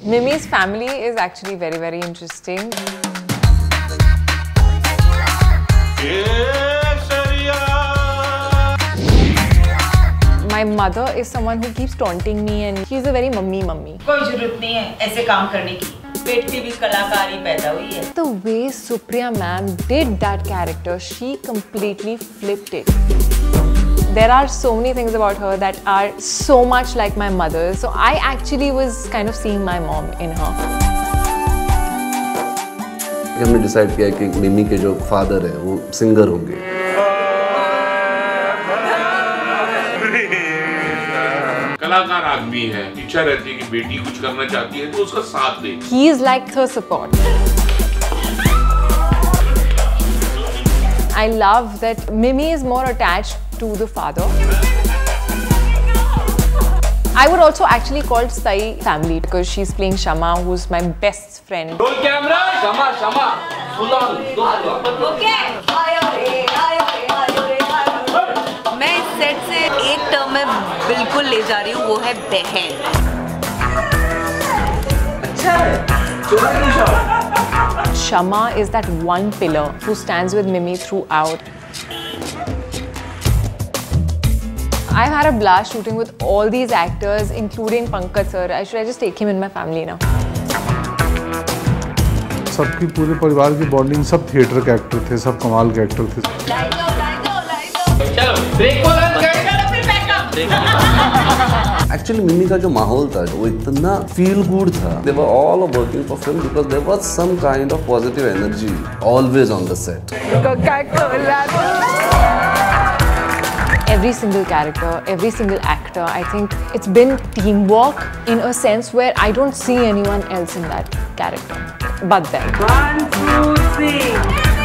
Mimi's family is actually very, very interesting. My mother is someone who keeps taunting me and she's a very mummy. कोई जरूरत नहीं है ऐसे काम करने की, बेटी भी कलाकारी पैदा हुई है। The way Supriya ma'am did that character, she completely flipped it. There are so many things about her that are so much like my mother. So I actually was kind of seeing my mom in her. हमने decide किया कि मिमी के जो father है वो singer होंगे। कलाकार आदमी है, इच्छा रहती है कि बेटी कुछ करना चाहती है तो उसका साथ दे। He is like her support. I love that Mimi is more attached to the father. I would also actually call Sai family because she's playing Shama, who's my best friend. Roll camera, Shama. Okay. मैं इस set से एक term में बिल्कुल ले जा रही हूँ, वो है बहन। अच्छा है। Shama is that one pillar who stands with Mimi throughout. I've had a blast shooting with all these actors, including Pankaj sir. Should I just take him in my family now? सबकी पूरे परिवार की bonding, सब theatre के actor थे, सब कमाल के एक्टर थे। एक्चुअली मिमी का जो माहौल था वो इतना फील गुड था। They were all working for film because there was some kind of positive energy always on the set. Every single character, every single actor, I think it's been teamwork in a sense where I don't see anyone else in that character but them. 1, 2, 3.